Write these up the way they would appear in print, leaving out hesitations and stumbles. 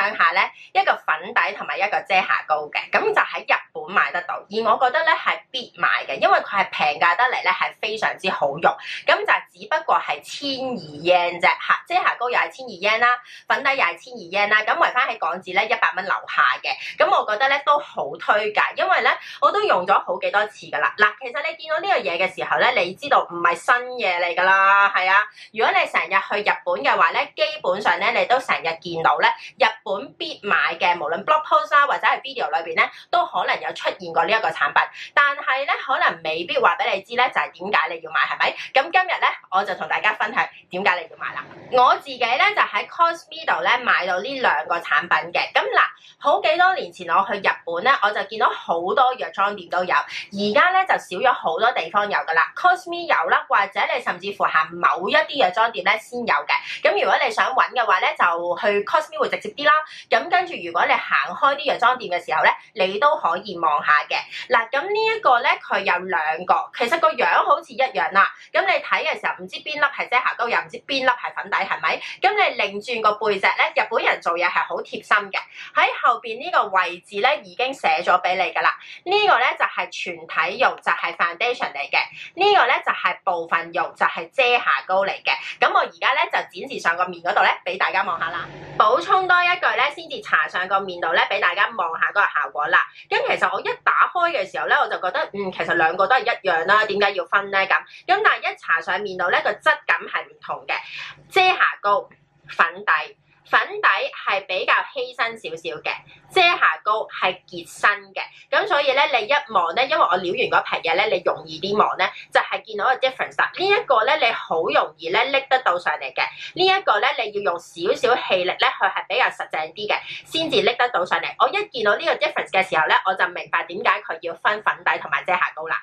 享下咧一個粉底同埋一個遮瑕膏嘅，咁就喺日本買得到，而我覺得咧係必買嘅，因為佢係平價得嚟咧係非常之好用，咁就只不過係1200 yen 啫嚇，遮瑕膏又係1200 yen 啦，粉底又係1200 yen 啦，咁圍翻起港紙咧100蚊樓下嘅，咁我覺得咧都好推介，因為咧我都用咗好幾多次噶啦。嗱，其實你見到呢個嘢嘅時候咧，你知道唔係新嘢嚟噶啦，係啊，如果你成日去日本嘅話咧，基本上咧你都成日見到咧日本必買嘅，無論 blog post 啦或者係 video 裏邊咧，都可能有出現過呢一個產品，但係咧可能未必話俾你知咧，就係點解你要買，係咪？咁今日咧我就同大家分享點解你要買啦。我自己咧就喺 Cosme 度咧買到呢兩個產品嘅，咁嗱，好幾多年前我去日本咧，我就見到好多藥妝店都有，而家咧就少咗好多地方有噶啦 ，Cosme 有啦，或者你甚至乎行某一啲藥妝店咧先有嘅。咁如果你想揾嘅話咧，就去 Cosme 會直接啲啦。咁跟住如果你行開啲藥妝店嘅時候咧，你都可以望下嘅。嗱，咁呢一個咧佢有兩個，其實個樣好似一樣啦。咁你睇嘅時候唔知邊粒係遮瑕膏，又唔知邊粒係粉底，係咪？咁你擰轉個背脊咧，日本人做嘢係好貼心嘅。喺後邊呢個位置咧已經寫咗俾你噶啦。呢個咧就係全體用，就係 foundation 嚟嘅。呢個咧就係部分用，就係遮瑕膏嚟嘅。咁我而家咧就展示上個面嗰度咧，俾大家望下啦。補充多一句咧，先至搽上個面度咧，俾大家望下嗰個效果啦。咁其實我一打開嘅時候咧，我就覺得其實兩個都係一樣啦，點解要分咧咁？咁但係一搽上面度咧，個質感係唔同嘅。遮瑕膏、粉底係比較稀身少少嘅，遮瑕膏係結身嘅，咁所以咧你一望咧，因為我撩完嗰皮嘢咧，你容易啲望咧，就係見到個 difference 啦。呢一個咧你好容易咧拎得到上嚟嘅，呢一個咧你要用少少氣力咧，佢係比較實淨啲嘅，先至拎得到上嚟。我一見到呢個 difference 嘅時候咧，我就明白點解佢要分粉底同埋遮瑕膏啦。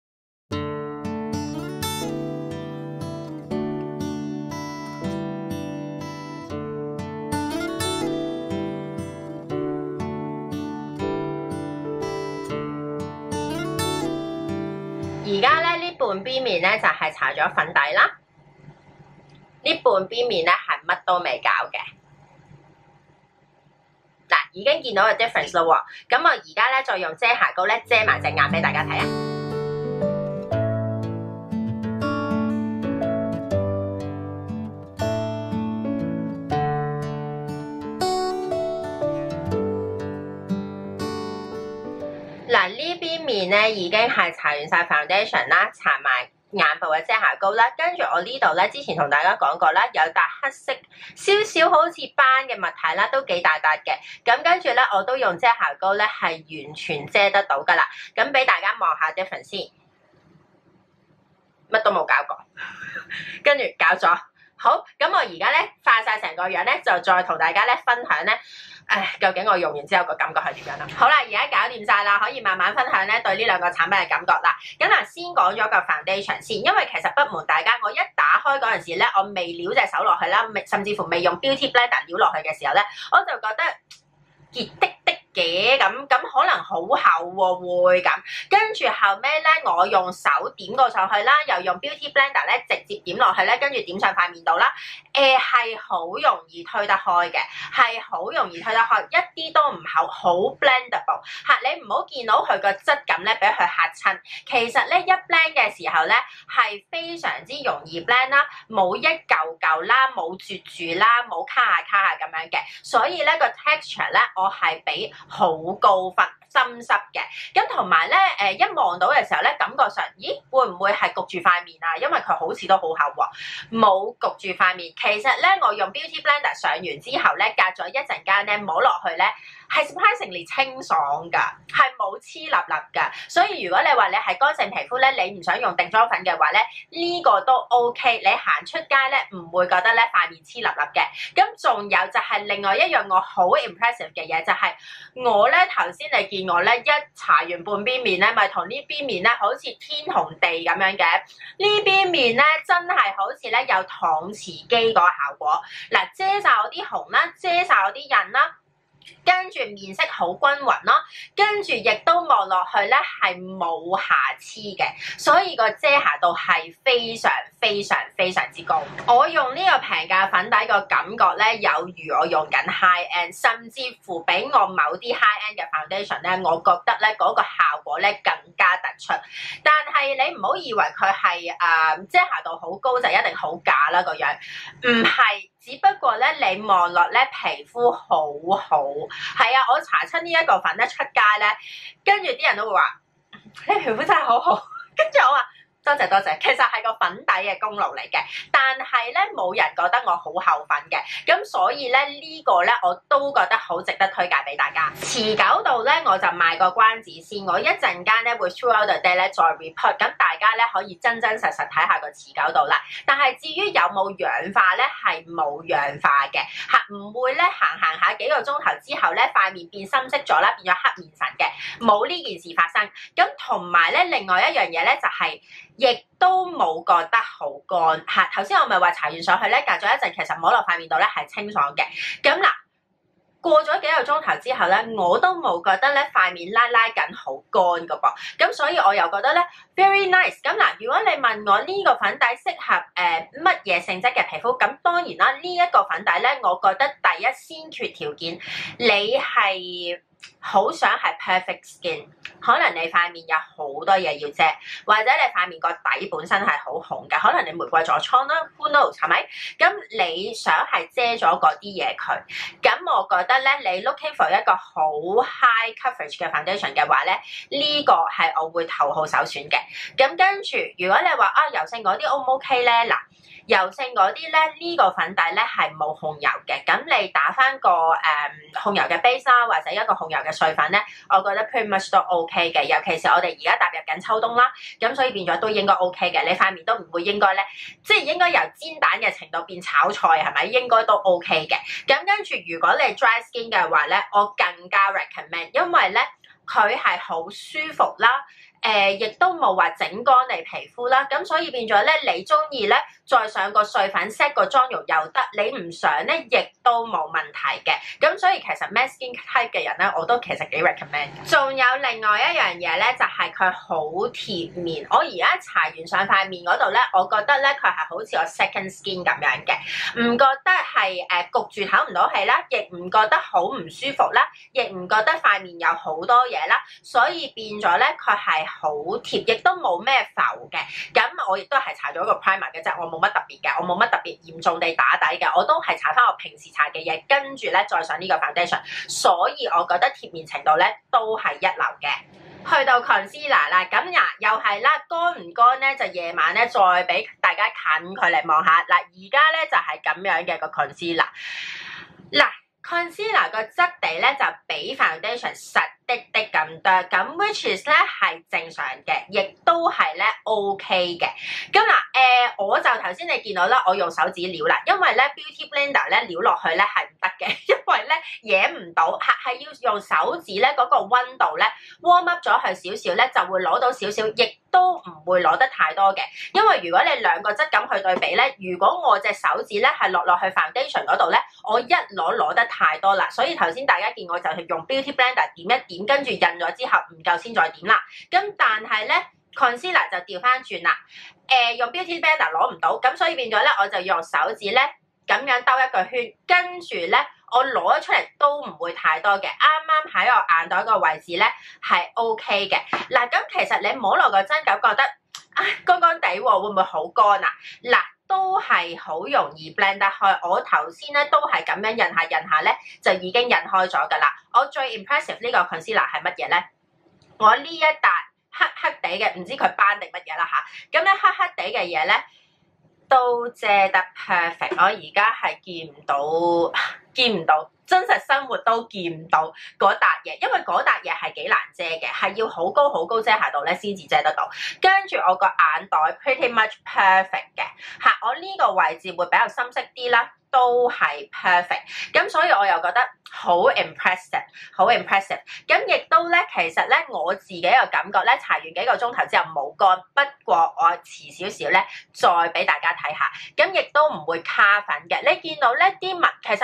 而家咧呢半邊面咧就係搽咗粉底啦，呢半邊面咧係乜都未搞嘅。嗱，已經見到個 difference 咯喎，咁我而家咧再用遮瑕膏咧遮埋隻眼俾大家睇啊。嗱，呢邊面咧已經係搽完晒 foundation 啦，搽埋眼部嘅遮瑕膏啦，跟住我呢度咧之前同大家講過啦，有笪黑色少少好似斑嘅物體啦，都幾大笪嘅。咁跟住咧我都用遮瑕膏咧係完全遮得到噶啦。咁俾大家望下 difference 先，乜都冇搞過，跟住搞咗。好，咁我而家咧化晒成個樣咧，就再同大家咧分享咧。究竟我用完之後個感覺係點樣啦？好啦，而家搞掂晒啦，可以慢慢分享咧對呢兩個產品嘅感覺啦。咁嗱，先講咗個 foundation 先，因為其實不瞞大家，我一打開嗰陣時咧，我未撩隻手落去啦，甚至乎未用 beauty blender 撩落去嘅時候咧，我就覺得結滴滴嘅咁可能好厚喎，會咁。跟住後尾咧，我用手點過上去啦，又用 beauty blender 咧直接點落去咧，跟住點上塊面度啦。係好容易推得開嘅，係好容易推得開，一啲都唔厚，好 blendable 嚇。你唔好見到佢個質感咧，俾佢嚇親。其實咧一 blend 嘅時候咧，係非常之容易 blend 啦，冇一嚿嚿啦，冇絕住啦，冇卡下咁樣嘅。所以咧個 texture 咧，我係俾好高分。深濕嘅，咁同埋咧，一望到嘅時候咧，感覺上，咦，會唔會係焗住塊面啊？因為佢好似都好厚喎，冇焗住塊面。其實咧，我用 Beauty Blender 上完之後咧，隔咗一陣間咧，摸落去咧，係 surprisingly 清爽㗎，係冇黐粒粒㗎。所以如果你話你係乾性皮膚咧，你唔想用定妝粉嘅話咧，呢個都 OK。你行出街咧，唔會覺得咧塊面黐粒粒嘅。咁仲有就係另外一樣我好 impressive 嘅嘢，就係我咧頭先你見我咧一搽完半邊面咧，咪同呢邊面咧好似天同地咁樣嘅。呢邊面咧真係好似咧有搪瓷機嗰個效果。嗱，遮晒我啲紅啦，遮晒我啲印啦。 跟住面色好均勻咯，跟住亦都望落去咧係冇瑕疵嘅，所以個遮瑕度係非常之高。我用呢個平價粉底個感覺咧，有如我用緊 high end， 甚至乎比我某啲 high end 嘅 foundation 咧，我覺得咧嗰個效果咧更加突出。但係你唔好以為佢係遮瑕度好高就一定好假啦個樣，唔係。只不過咧，你望落咧皮膚好好，係啊！我搽親呢一個粉咧出街咧，跟住啲人都會話：你皮膚真係好好。跟住我話：多謝多謝，其實係個粉底嘅功勞嚟嘅，但係咧冇人覺得我好厚粉嘅，咁所以咧呢個咧我都覺得好值得推介俾大家。持久度咧我就賣個關子先，我一陣間咧會 throughout the day 咧再 report， 咁大家咧可以真真實實睇下個持久度啦。但係至於有冇氧化咧，係冇氧化嘅，唔會咧行下幾個鐘頭之後咧塊面變深色咗啦，變咗黑面神嘅，冇呢件事發生。咁同埋咧另外一樣嘢咧就係、亦都冇覺得好乾嚇，頭先我咪話搽完上去咧，隔咗一陣其實摸落塊面度咧係清爽嘅。咁嗱，過咗幾個鐘頭之後咧，我都冇覺得咧塊面拉緊好乾噶噃。咁所以我又覺得咧 very nice。咁嗱，如果你問我呢個粉底適合乜嘢性質嘅皮膚，咁當然啦，呢一個粉底咧，我覺得第一先決條件你係好想係 perfect skin， 可能你塊面有好多嘢要遮，或者你塊面個底本身係好紅嘅，可能你玫瑰痤瘡啦 ，who knows 係咪？咁你想係遮咗嗰啲嘢佢，咁我覺得咧，你 looking for 一個好 high coverage 嘅 foundation 嘅話咧，呢個係我會頭號首選嘅。咁跟住，如果你話油性嗰啲 O 唔 OK 咧？嗱。油性嗰啲咧，呢個粉底咧係冇控油嘅，咁你打翻個控油嘅 base 啦，或者一個控油嘅碎粉咧，我覺得 pretty much 都 OK 嘅。尤其是我哋而家踏入緊秋冬啦，咁所以變咗都應該 OK 嘅。你塊面都唔會應該咧，即係應該由煎蛋嘅程度變炒菜係咪？應該都 OK 嘅。咁跟住如果你 dry skin 嘅話咧，我更加 recommend， 因為咧佢係好舒服啦。亦都冇話整乾你皮膚啦，咁所以變咗咧，你中意咧再上個碎粉 set 個妝容又得，你唔上咧亦都冇問題嘅。咁所以其實 matte skin type 嘅人咧，我都其實幾 recommend。仲有另外一樣嘢咧，就係佢好貼面。我而家搽完上塊面嗰度咧，我覺得咧佢係好似我 second skin 咁樣嘅，唔覺得係焗住唞唔到氣啦，亦唔覺得好唔舒服啦，亦唔覺得塊面有好多嘢啦，所以變咗咧佢係好貼，亦都冇咩浮嘅。咁我亦都係搽咗個 primer 嘅啫，我冇乜特別嘅，我冇乜特別嚴重地打底嘅，我都係搽翻我平時搽嘅嘢，跟住咧再上呢個 foundation， 所以我覺得貼面程度咧都係一流嘅。去到 concealer 啦，咁又係啦，乾唔乾咧就夜晚咧再俾大家近距離望下。嗱，而家咧就係咁樣嘅個 concealer。嗱，concealer 個質地咧就比 foundation 實啲咁多，咁 which is 咧係正常嘅，亦都係咧 OK 嘅。咁嗱，我就頭先你見到啦，我用手指撩啦，因為咧 beauty blender 咧撩落去咧係唔得嘅，因為咧惹唔到，係要用手指咧嗰個溫度咧 warm up 咗佢少少咧，就會攞到少少，亦都唔會攞得太多嘅。因為如果你兩個質感去對比咧，如果我隻手指咧係落去 foundation 嗰度咧，我一攞得太多啦，所以頭先大家見我就係用 beauty blender 點一點，跟住印咗之後唔夠先再點啦。咁但係咧 concealer 就調翻轉啦，用 beauty blender 攞唔到，咁所以變咗咧我就用手指咧咁樣兜一個圈，跟住咧我攞咗出嚟都唔會太多嘅，啱啱喺我眼袋個位置咧係 OK 嘅。嗱，咁其實你摸落個針感覺得乾乾地喎，會唔會好乾啊？嗱，都係好容易 blend 得開。我頭先咧都係咁樣印下咧，就已經印開咗噶啦。我最 impressive 呢個 concealer 係乜嘢咧？我呢一笪黑黑地嘅，唔知佢斑定乜嘢啦嚇。咁咧黑黑地嘅嘢咧都遮得 perfect。我而家係見唔到，真實生活都見唔到嗰笪嘢，因為嗰笪嘢係幾難遮嘅，係要好高遮瑕度咧先至遮得到。跟住我個眼袋 pretty much perfect 嘅嚇，我呢個位置會比較深色啲啦，都係 perfect。咁所以我又覺得好 impressive。咁亦都咧，其實咧我自己嘅感覺咧，搽完幾個鐘頭之後冇乾，不過我遲少少咧再俾大家睇下，咁亦都唔會卡粉嘅。你見到咧啲紋，其實我眼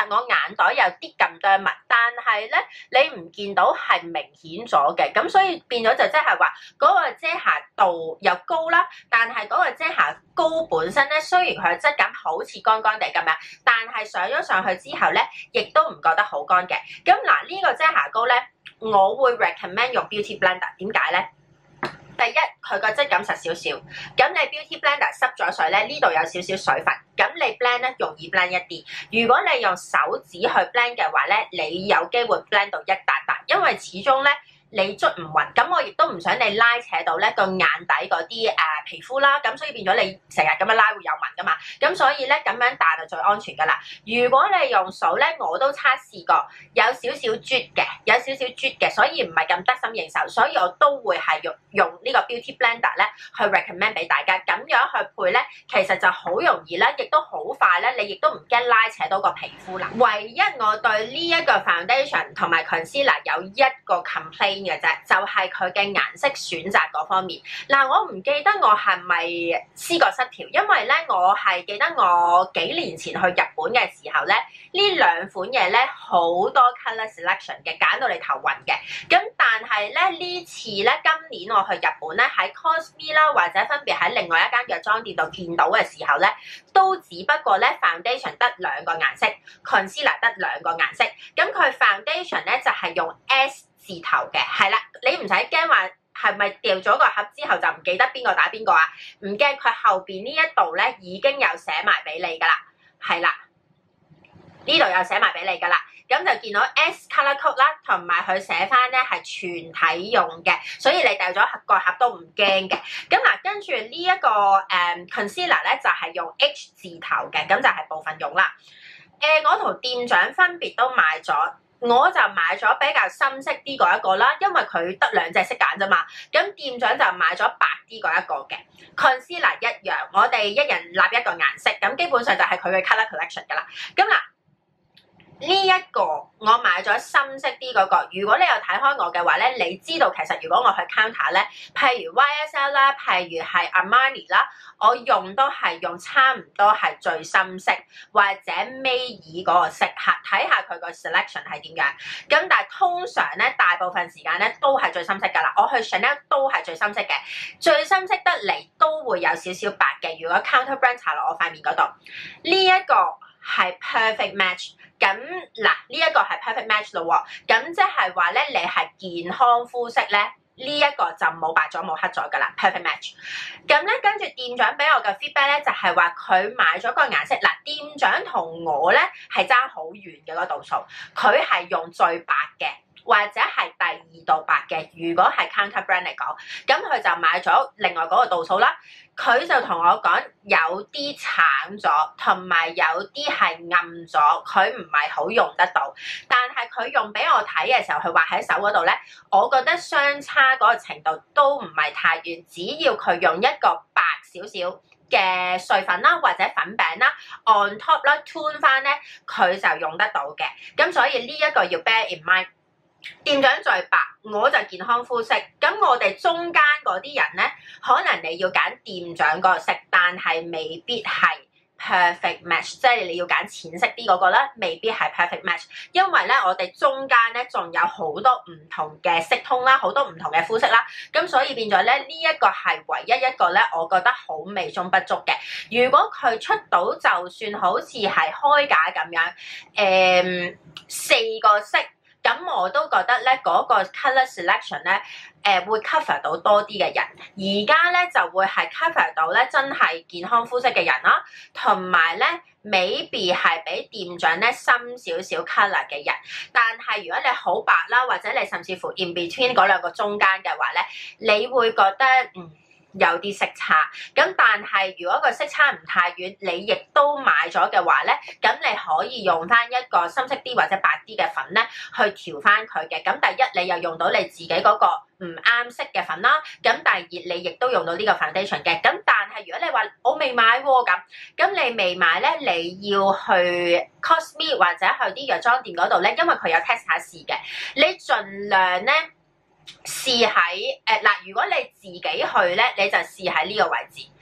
眼袋有啲咁多密，但係咧你唔見到係明顯咗嘅，咁所以變咗就即係話嗰個遮瑕度又高啦，但係嗰個遮瑕膏本身咧，雖然佢嘅質感好似乾乾地咁樣，但係上咗上去之後咧，亦都唔覺得好乾嘅。咁嗱，呢個遮瑕膏咧，我會 recommend 用 Beauty Blender， 點解咧？第一，佢個質感實少少，咁你 Beauty Blender 濕咗水咧，呢度有少少水分，咁你 blend 咧容易 blend 一啲。如果你用手指去 blend 嘅話咧，你有機會 blend 到一笪笪，因為始終咧你捽唔勻，咁我亦都唔想你拉扯到咧個眼底嗰啲皮膚啦，咁所以變咗你成日咁樣拉會有紋噶嘛，咁所以咧咁樣彈就最安全噶啦。如果你用手咧，我都測試過，有少少啜嘅，所以唔係咁得心應手，所以我都會係用呢個 Beauty Blender 咧去 recommend 俾大家，咁樣去配咧，其實就好容易咧，亦都好快咧，你亦都唔驚拉扯到個皮膚啦。唯一我對呢一個 foundation 同埋 concealer 有一個 complaint 嘅啫，就係佢嘅顏色選擇嗰方面。嗱，我唔記得我係咪思覺失調，因為咧我係記得我幾年前去日本嘅時候咧，呢兩款嘢咧好多 colour selection 嘅，揀到你頭暈嘅。咁但係咧呢次咧今年我去日本咧喺 Cosme 啦，或者分別喺另外一間藥妝店度見到嘅時候咧，都只不過咧 foundation 得兩個顏色 ，concealer 得兩個顏色。咁佢 foundation 咧就係用 S 字頭嘅，係啦，你唔使驚話係咪掉咗個盒之後就唔記得邊個打邊個啊？唔驚，佢後邊呢一度咧已經有寫埋俾你噶啦，係啦，呢度有寫埋俾你噶啦，咁就見到 S colour code 啦，同埋佢寫翻咧係全體用嘅，所以你掉咗個盒都唔驚嘅。咁嗱，跟住呢一個concealer 咧就係用 H 字頭嘅，咁就係部分用啦。我同店長分別都買咗。我就買咗比較深色啲嗰一個啦，因為佢得兩隻色揀啫嘛。咁店長就買咗白啲嗰一個嘅 concealer 一樣，我哋一人立一個顏色，咁基本上就係佢嘅 colour collection 噶啦。咁嗱，呢一個我買咗深色啲嗰個，如果你有睇開我嘅話咧，你知道其實如果我去 counter 咧，譬如 YSL 啦，譬如係 Armani 啦，我用都係用差唔多係最深色或者尾二嗰個色嚇，睇下佢個 selection 係點樣。咁但係通常咧，大部分時間咧都係最深色㗎啦。我去 Chanel 都係最深色嘅，最深色得嚟都會有少少白嘅。如果 counter brand 搽落我塊面嗰度，呢一個係 perfect match。咁嗱，呢一個係 perfect match 咯喎，咁即係話咧，你係健康膚色咧，呢一個就冇白咗冇黑咗噶啦 ，perfect match。咁咧，跟住店長俾我嘅 feedback 咧，就係話佢買咗個顏色，嗱，店長同我咧係爭好遠嘅嗰度數，佢係用最白嘅，或者係第二度白嘅。如果係 counter brand 嚟講，咁佢就買咗另外嗰個度數啦。佢就同我講有啲橙咗，同埋有啲係暗咗，佢唔係好用得到。但係佢用俾我睇嘅時候，佢畫喺手嗰度咧，我覺得相差嗰個程度都唔係太遠。只要佢用一個白少少嘅碎粉啦，或者粉餅啦 on top 啦 tune 翻咧，佢就用得到嘅。咁所以呢一個要 bear in mind。店長最白，我就健康膚色。咁我哋中間嗰啲人咧，可能你要揀店長個色，但係未必係 perfect match， 即係你要揀淺色啲嗰個啦，未必係 perfect match。因為咧，我哋中間咧仲有好多唔同嘅色通啦，好多唔同嘅膚色啦。咁所以變咗咧，呢一個係唯一一個咧，我覺得好美中不足嘅。如果佢出到就算好似係開架咁樣，4個色。咁我都覺得咧，嗰個 colour selection 咧，會 cover 到多啲嘅人。而家咧就會係 cover 到咧真係健康膚色嘅人啦，同埋咧 maybe 係比店長咧深少少 colour 嘅人。但係如果你好白啦，或者你甚至乎 in between 嗰兩個中間嘅話咧，你會覺得有啲色差，咁但係如果個色差唔太遠，你亦都買咗嘅話咧，咁你可以用翻一個深色啲或者白啲嘅粉咧，去調翻佢嘅。咁第一你又用到你自己嗰個唔啱色嘅粉啦，咁第二你亦都用到呢個 foundation 嘅。咁但係如果你話我未買喎咁你未買咧，你要去 Cosme 或者去啲藥妝店嗰度咧，因為佢有 test 下試嘅，你盡量咧。試喺嗱，如果你自己去咧，你就試喺呢個位置，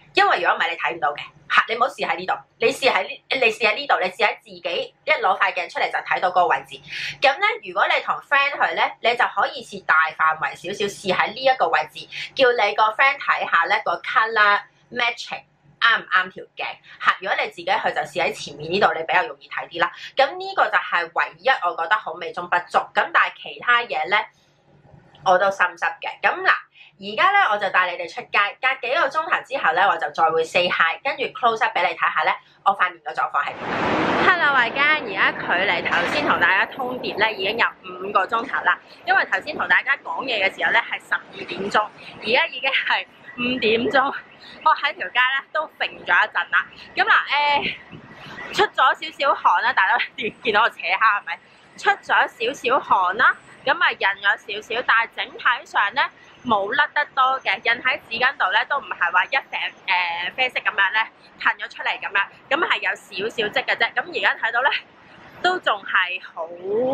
因為如果唔係你睇唔到嘅嚇，你唔好試喺呢度，你試喺呢度，你試喺自己一攞塊鏡出嚟就睇到嗰個位置。咁咧，如果你同 friend 去咧，你就可以試大範圍少少，試喺呢一個位置，叫你個 friend 睇下咧個 colour matching 啱唔啱條鏡嚇。如果你自己去就試喺前面呢度，你比較容易睇啲啦。咁呢個就係唯一我覺得好美中不足。咁但係其他嘢咧，我都心濕嘅。咁嗱。而家咧我就帶你哋出街，隔幾個鐘頭之後咧我就再會 say hi， 跟住 close up 俾你睇下咧我塊面嘅狀況係點。Hello 大家，而家距離頭先同大家通牒咧已經有5個鐘頭啦，因為頭先同大家講嘢嘅時候咧係12點鐘，而家已經係5點鐘，我喺條街咧都揈咗一陣啦。咁嗱出咗少少汗啦，大家見到我扯蝦係咪？出咗少少汗啦，咁啊印咗少少，但係整體上咧冇甩得多嘅，印喺紙巾度咧都唔係話一成啡色咁樣咧褪咗出嚟咁樣，咁係有少少跡嘅啫。咁而家睇到咧都仲係好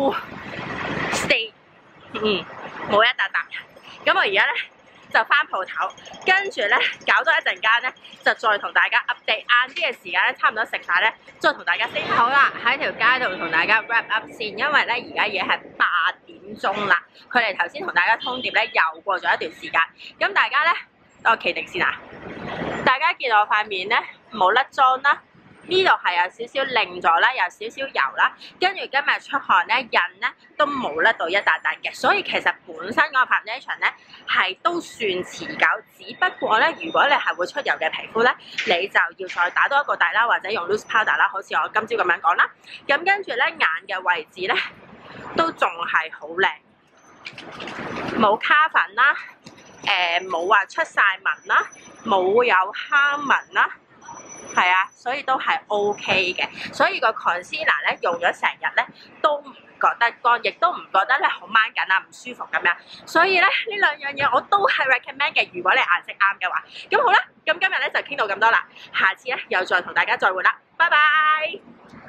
stay， 冇一笪笪。咁我而家咧就翻鋪頭，跟住咧搞多一陣間咧就再同大家 update。晏啲嘅時間咧差唔多食晒咧，再同大家 say。好啦，喺條街度同大家 wrap up 先，因為咧而家已經係8點鐘啦。佢哋頭先同大家通牒咧又過咗一段時間，咁大家咧我企定先啊！大家見到我塊面咧冇甩妝啦，呢度係有少少擰咗啦，有少少油啦，跟住今日出汗咧印咧都冇甩到一笪笪嘅，所以其實本身嗰個 foundation 咧係都算持久，只不過咧如果你係會出油嘅皮膚咧，你就要再打多一個底啦，或者用 loose powder 啦，好似我今朝咁樣講啦。咁跟住咧眼嘅位置咧都仲係好靚，冇卡粉啦，冇話出晒紋啦，冇有蝦紋啦。係啊，所以都係 OK 嘅，所以個 concealer 咧用咗成日咧都唔覺得乾，亦都唔覺得咧好掹緊啊，唔舒服咁樣。所以咧呢兩樣嘢我都係 recommend 嘅，如果你顏色啱嘅話。咁好啦，咁今日咧就傾到咁多啦，下次咧又再同大家再會啦，拜拜。